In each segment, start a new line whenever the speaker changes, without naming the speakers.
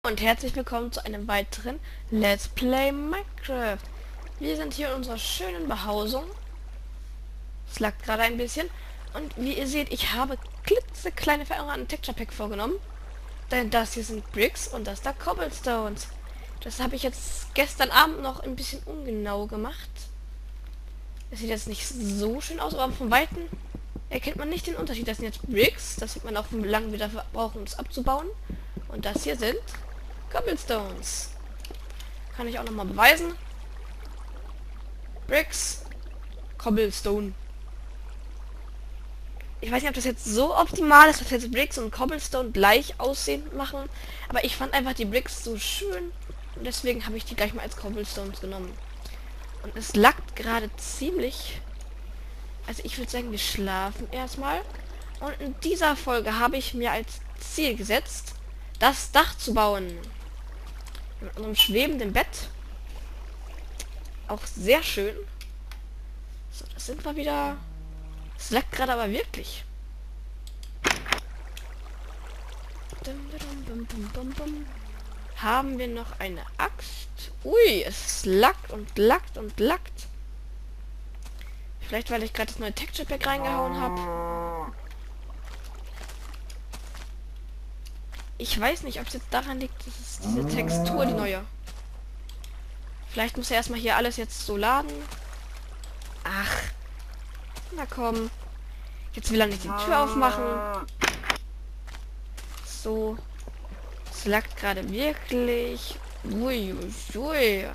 Und herzlich willkommen zu einem weiteren Let's Play Minecraft. Wir sind hier in unserer schönen Behausung. Es lag gerade ein bisschen. Und wie ihr seht, ich habe klitzekleine Veränderungen an Texture Pack vorgenommen. Denn das hier sind Bricks und das da Cobblestones. Das habe ich jetzt gestern Abend noch ein bisschen ungenau gemacht. Es sieht jetzt nicht so schön aus, aber von Weitem erkennt man nicht den Unterschied. Das sind jetzt Bricks. Das sieht man auch, wie lange wir dafür brauchen, um es abzubauen. Und das hier sind Cobblestones. Kann ich auch nochmal beweisen. Bricks, Cobblestone. Ich weiß nicht, ob das jetzt so optimal ist, dass jetzt Bricks und Cobblestone gleich aussehen machen. Aber ich fand einfach die Bricks so schön. Und deswegen habe ich die gleich mal als Cobblestones genommen. Und es laggt gerade ziemlich. Also ich würde sagen, wir schlafen erstmal. Und in dieser Folge habe ich mir als Ziel gesetzt, das Dach zu bauen. Mit unserem schwebenden Bett. Auch sehr schön. So, das sind wir wieder. Es lag gerade aber wirklich. Haben wir noch eine Axt? Ui, es lackt und lackt und lackt. Vielleicht, weil ich gerade das neue Texture Pack reingehauen habe. Ich weiß nicht, ob es jetzt daran liegt, dass es diese Textur, die neue. Vielleicht muss er erstmal hier alles jetzt so laden. Ach. Na komm. Jetzt will er nicht die Tür aufmachen. So. Es laggt gerade wirklich. Ui, ui, ui.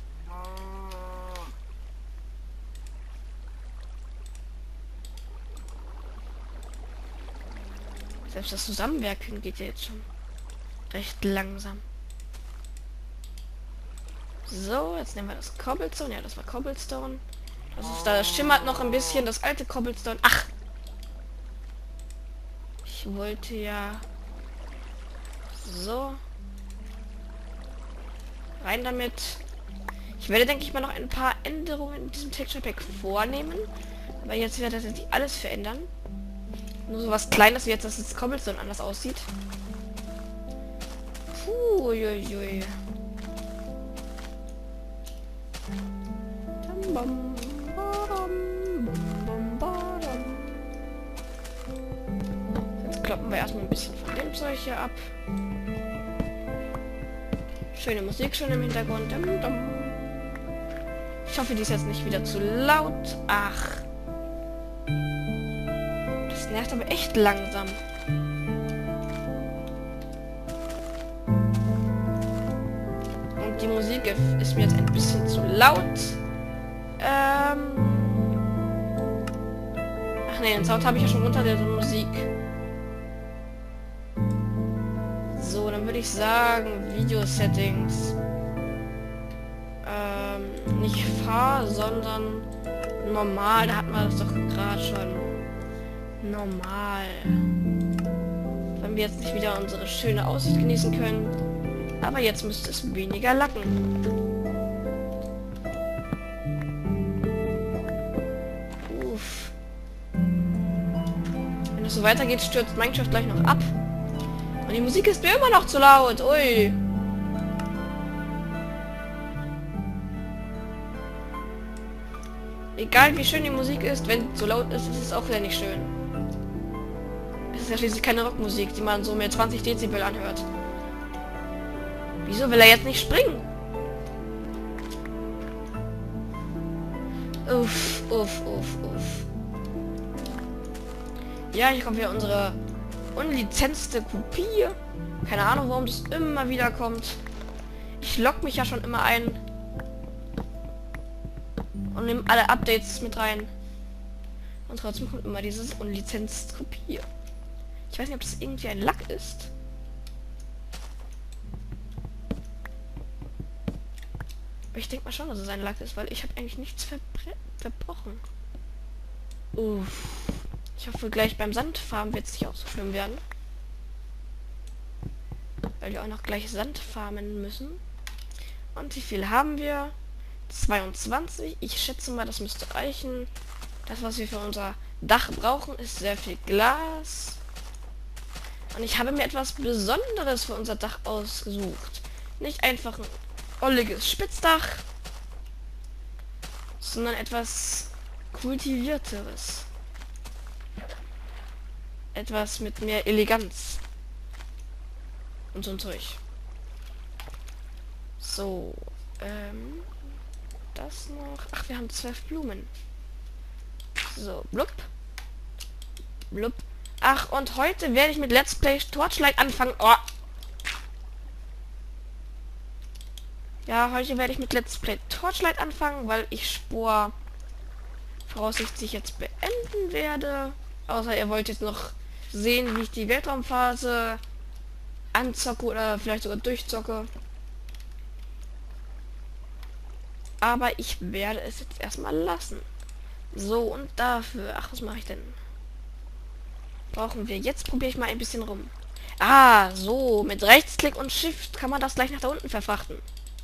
Selbst das Zusammenwerken geht ja jetzt schon recht langsam. So, jetzt nehmen wir das Cobblestone. Ja, das war Cobblestone. Das ist da, das schimmert noch ein bisschen, das alte Cobblestone. Ach! Ich wollte ja... So. Rein damit. Ich werde, denke ich mal, noch ein paar Änderungen in diesem Texture Pack vornehmen. Aber jetzt werde ich alles verändern. Nur so was Kleines wie jetzt, dass das Cobblestone anders aussieht. Puh, uiuiui. Jetzt kloppen wir erstmal ein bisschen von dem Zeug hier ab. Schöne Musik schon im Hintergrund. Ich hoffe, die ist jetzt nicht wieder zu laut. Ach. Das nervt aber echt langsam. Und die Musik ist mir jetzt ein bisschen zu laut. Ach ne, den Sound habe ich ja schon unter der Musik. So, dann würde ich sagen, Video-Settings. Nicht Fahr, sondern normal. Da hatten wir das doch gerade schon. Normal. Wenn wir jetzt nicht wieder unsere schöne Aussicht genießen können. Aber jetzt müsste es weniger lacken. Uff. Wenn es so weitergeht, stürzt Minecraft gleich noch ab. Und die Musik ist mir immer noch zu laut. Ui. Egal wie schön die Musik ist, wenn es so laut ist, ist es auch wieder nicht schön. Es ist ja schließlich keine Rockmusik, die man so mit 20 Dezibel anhört. Wieso will er jetzt nicht springen? Uff, uff, uff, uff. Ja, hier kommt wieder unsere unlizenzte Kopie. Keine Ahnung, warum das immer wieder kommt. Ich logge mich ja schon immer ein. Und nehme alle Updates mit rein. Und trotzdem kommt immer dieses unlizenzte Kopie. Ich weiß nicht, ob das irgendwie ein Lack ist. Aber ich denke mal schon, dass es ein Lack ist, weil ich habe eigentlich nichts verbrochen. Uff. Ich hoffe, gleich beim Sandfarmen wird es nicht auch so schlimm werden. Weil wir auch noch gleich Sand farmen müssen. Und wie viel haben wir? 22. Ich schätze mal, das müsste reichen. Das, was wir für unser Dach brauchen, ist sehr viel Glas. Und ich habe mir etwas Besonderes für unser Dach ausgesucht. Nicht einfach ein olliges Spitzdach, sondern etwas kultivierteres. Etwas mit mehr Eleganz. Und so ein Zeug. So, das noch. Ach, wir haben 12 Blumen. So, blub. Blub. Ach, und heute werde ich mit Let's Play Torchlight anfangen. Oh. Ja, heute werde ich mit Let's Play Torchlight anfangen, weil ich Spor voraussichtlich jetzt beenden werde. Außer ihr wollt jetzt noch sehen, wie ich die Weltraumphase anzocke oder vielleicht sogar durchzocke. Aber ich werde es jetzt erstmal lassen. So, und dafür... Ach, was mache ich denn? Brauchen wir... Jetzt probiere ich mal ein bisschen rum. Ah, so. Mit Rechtsklick und Shift kann man das gleich nach da unten verfrachten.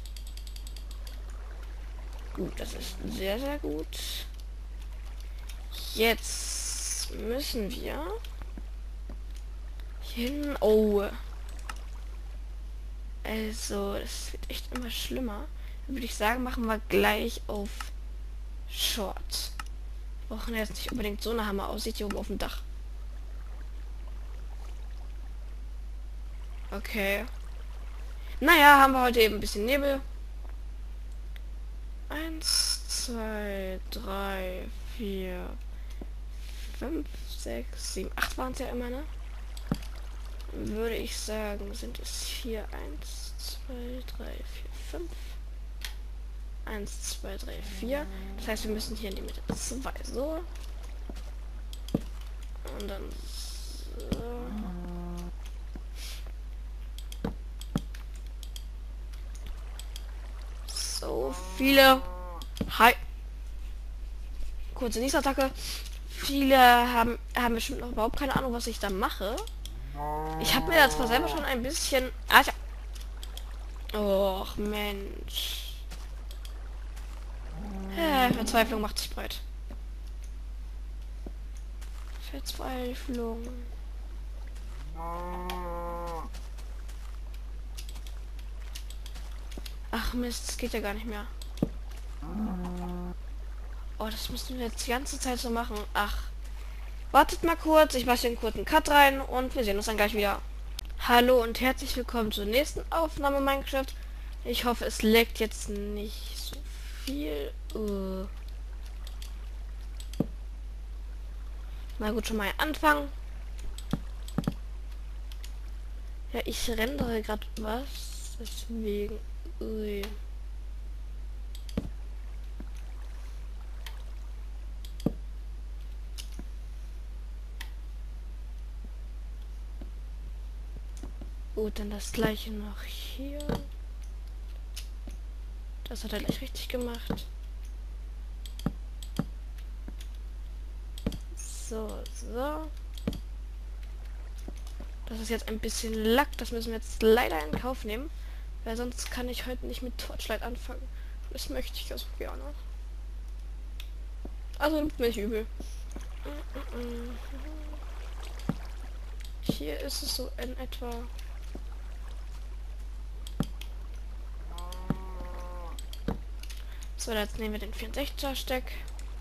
Gut, das ist sehr, sehr gut. Jetzt müssen wir... Hier hin... Oh. Also, das wird echt immer schlimmer. Dann würde ich sagen, machen wir gleich auf Short. Wir brauchen jetzt nicht unbedingt so eine Hammer aussieht hier oben auf dem Dach. Okay. Naja, haben wir heute eben ein bisschen Nebel. 1, 2, 3, 4, 5, 6, 7, 8 waren es ja immer, ne? Würde ich sagen, sind es hier 1, 2, 3, 4, 5. 1, 2, 3, 4. Das heißt, wir müssen hier in die Mitte 2 so. Und dann so. So viele. Hi. Kurze Niesattacke. Viele haben bestimmt noch überhaupt keine Ahnung, was ich da mache. Ich habe mir das zwar selber schon ein bisschen... Alter. Och, Mensch. Verzweiflung macht sich breit. Verzweiflung. Ach Mist, das geht ja gar nicht mehr. Oh, das müssen wir jetzt die ganze Zeit so machen. Ach. Wartet mal kurz, ich mache hier einen kurzen Cut rein und wir sehen uns dann gleich wieder. Hallo und herzlich willkommen zur nächsten Aufnahme Minecraft. Ich hoffe, es leckt jetzt nicht so viel. Na gut, schon mal anfangen. Ja, ich rendere gerade was. Deswegen. Ui. Gut, dann das gleiche noch hier. Das hat er gleich richtig gemacht. So, so. Das ist jetzt ein bisschen Lack. Das müssen wir jetzt leider in Kauf nehmen. Weil sonst kann ich heute nicht mit Torchlight anfangen. Das möchte ich also gerne. Also nimmt mir nicht übel. Hier ist es so in etwa... So, jetzt nehmen wir den 64er Steck.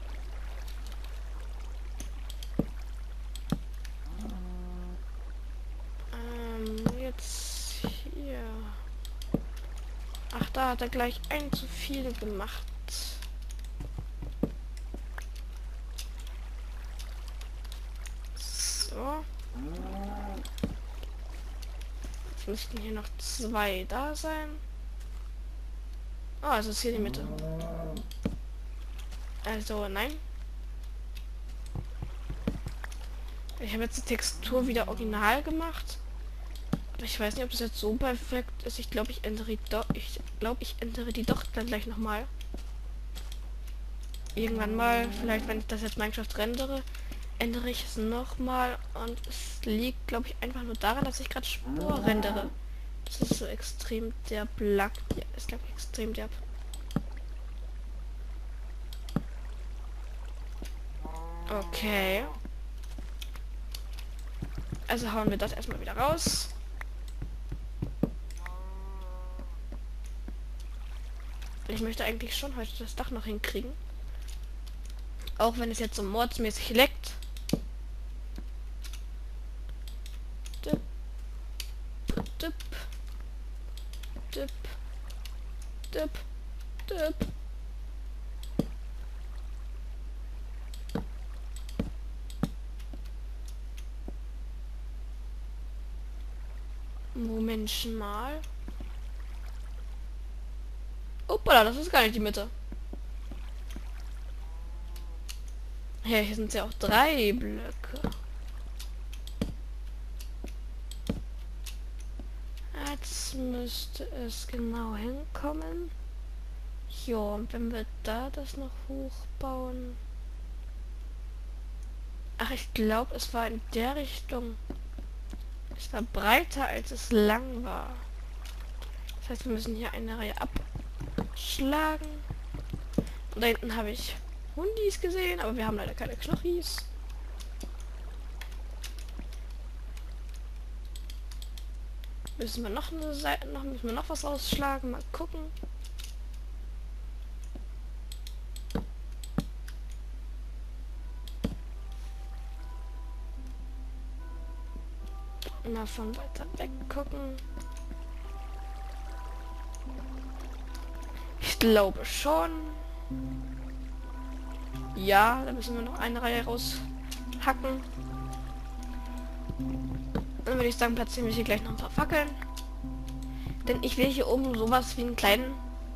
Jetzt hier. Ach, da hat er gleich ein zu viel gemacht. So. Jetzt müssten hier noch 2 da sein. Ah, es ist hier die Mitte. Also, nein. Ich habe jetzt die Textur wieder original gemacht. Aber ich weiß nicht, ob das jetzt so perfekt ist. Ich glaube, ich ändere die doch dann gleich nochmal. Irgendwann mal, vielleicht wenn ich das jetzt Minecraft rendere, ändere ich es nochmal. Und es liegt, glaube ich, einfach nur daran, dass ich gerade Spur rendere. Das ist so extrem derb Lack. Ja, ist glaube ich extrem derb. Okay. Also hauen wir das erstmal wieder raus. Ich möchte eigentlich schon heute das Dach noch hinkriegen. Auch wenn es jetzt so mordsmäßig leckt. Dip, dip, dip, dip, dip. Moment mal. Hoppala, das ist gar nicht die Mitte. Ja, hier sind ja auch 3 Blöcke. Jetzt müsste es genau hinkommen. Jo, und wenn wir da das noch hochbauen. Ach, ich glaube, es war in der Richtung. Es war breiter, als es lang war. Das heißt, wir müssen hier eine Reihe abschlagen. Und da hinten habe ich Hundis gesehen, aber wir haben leider keine Knochis. Müssen wir noch eine Seite, müssen wir noch was ausschlagen, mal gucken. Mal von weiter weg gucken. Ich glaube schon. Ja, da müssen wir noch eine Reihe raushacken. Dann würde ich sagen, platzieren wir hier gleich noch ein paar Fackeln. Denn ich will hier oben sowas wie einen kleinen...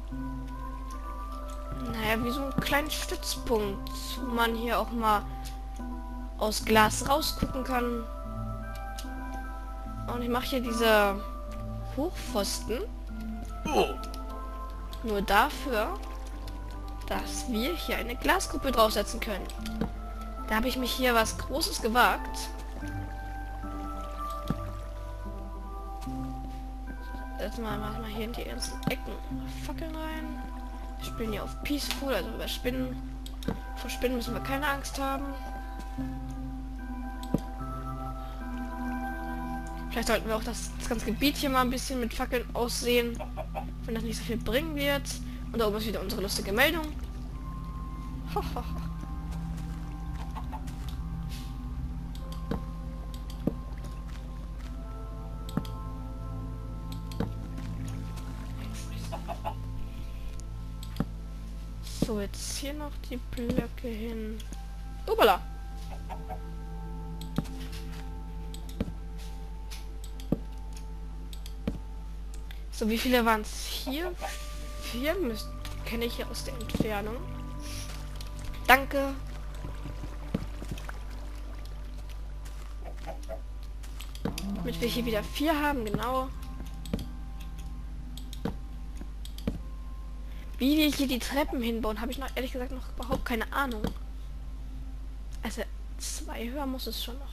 Naja, wie so einen kleinen Stützpunkt, wo man hier auch mal aus Glas rausgucken kann. Und ich mache hier diese Hochpfosten nur dafür, dass wir hier eine Glaskuppel draufsetzen können. Da habe ich mich hier was Großes gewagt. Jetzt machen wir hier in die ganzen Ecken Fackeln rein. Wir spielen hier auf Peaceful, also über Spinnen. Vor Spinnen müssen wir keine Angst haben. Vielleicht sollten wir auch das ganze Gebiet hier mal ein bisschen mit Fackeln aussehen, wenn das nicht so viel bringen wird. Und da oben ist wieder unsere lustige Meldung. So, jetzt hier noch die Blöcke hin. Upala! So, wie viele waren es hier? 4 kenne ich hier aus der Entfernung. Danke. Damit wir hier wieder 4 haben, genau. Wie wir hier die Treppen hinbauen, habe ich noch ehrlich gesagt noch überhaupt keine Ahnung. Also 2 höher muss es schon noch.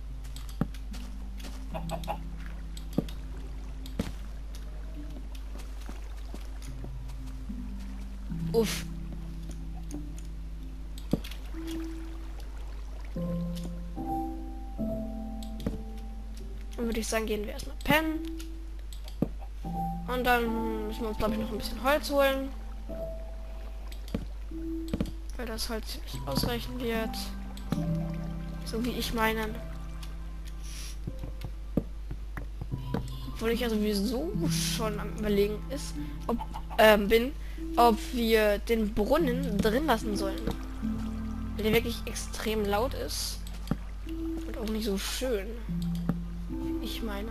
Uff. Dann würde ich sagen, gehen wir erstmal pennen. Und dann müssen wir uns, glaube ich, noch ein bisschen Holz holen. Weil das Holz nicht ausreichen wird. So wie ich meinen. Obwohl ich ja sowieso schon am Überlegen ist, ob wir den Brunnen drin lassen sollen. Weil der wirklich extrem laut ist. Und auch nicht so schön. Wie ich meine.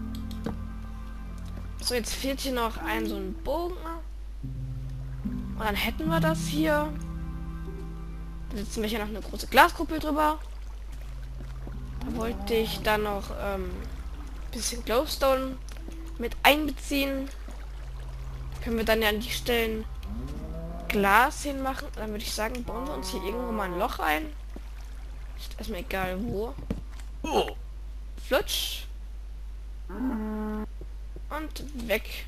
So, jetzt fehlt hier noch so ein Bogen. Und dann hätten wir das hier. Dann setzen wir hier noch eine große Glaskuppel drüber. Da wollte ich dann noch bisschen Glowstone mit einbeziehen. Können wir dann ja an die Stellen Glas hinmachen. Dann würde ich sagen, bauen wir uns hier irgendwo mal ein Loch ein. Ist erstmal egal wo. Flutsch. Und weg.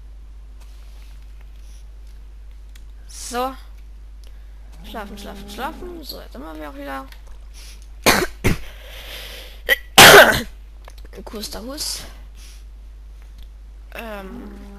So. Schlafen, schlafen, schlafen. So, jetzt haben wir auch wieder. Kusterhus.